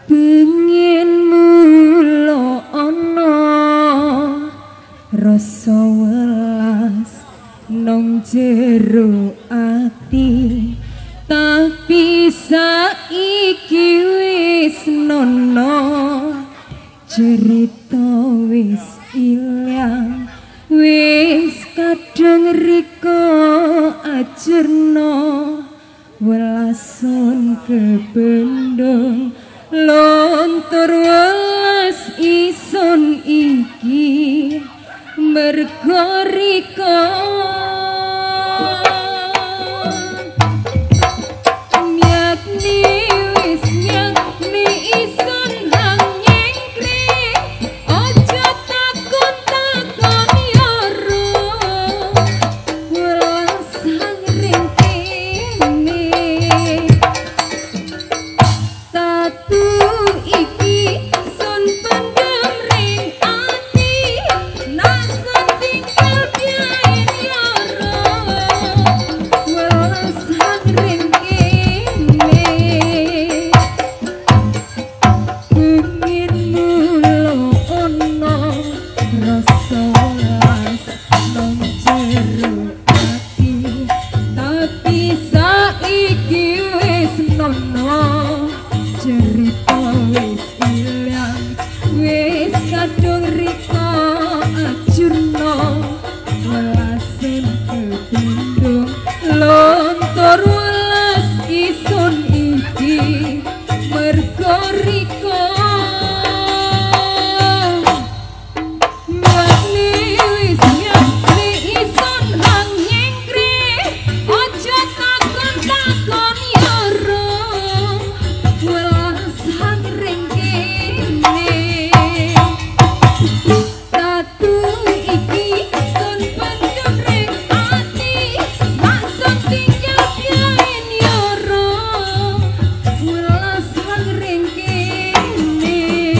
Pengin mulo ana rasa welas nang jero ati, tapi saiki wis nono, cerita wis ilang, wis kadang riko ajerno, welason kebendong lontor welas ison iki mergo riko nyakni wis nyakni ison hang nyengkri ojo takon takon yoro welas hang ringkini tatu iki sun pendem ring ati nasun tinggal biain yoro welas hang ring kene pengin mulo ono rasa welas nang jero ati, tapi saiki wis nono, cerita wis ilang, wis kadung riko ajurno, welasin kebendung lontor welas ison iki mergo riko nyakni wis nyakni ison hang nyengkri ojo takon takon yoro welas hang ringkini tatu iki sun pendem ring ati maksud tinggal biain yoro welas hang ringkini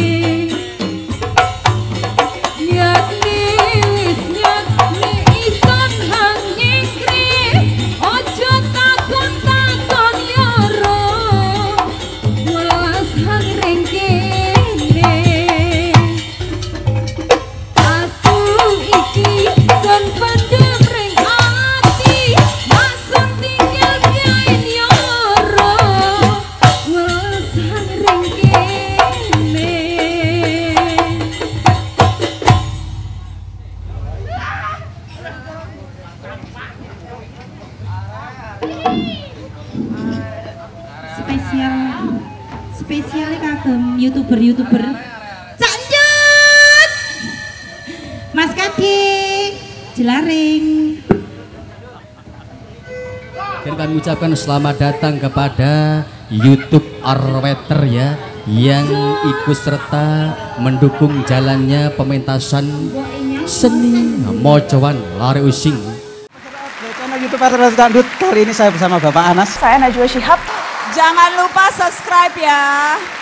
nyakni wis nyakni ison hang nyengkri ojo takon takon yoro welas hang ringkini aku iki sun pendem ring ati maksud tinggal biain yoro welas hang ringkini. spesialnya kagem youtuber Canjut Mas Kadek Jelaring. Dan kami ucapkan selamat datang kepada YouTube Arweter ya, yang ikut serta mendukung jalannya pementasan seni mojowan lari using. Channel YouTube Arweter Dangdut, kali ini saya bersama Bapak Anas. Saya Najwa Shihab. Jangan lupa subscribe ya.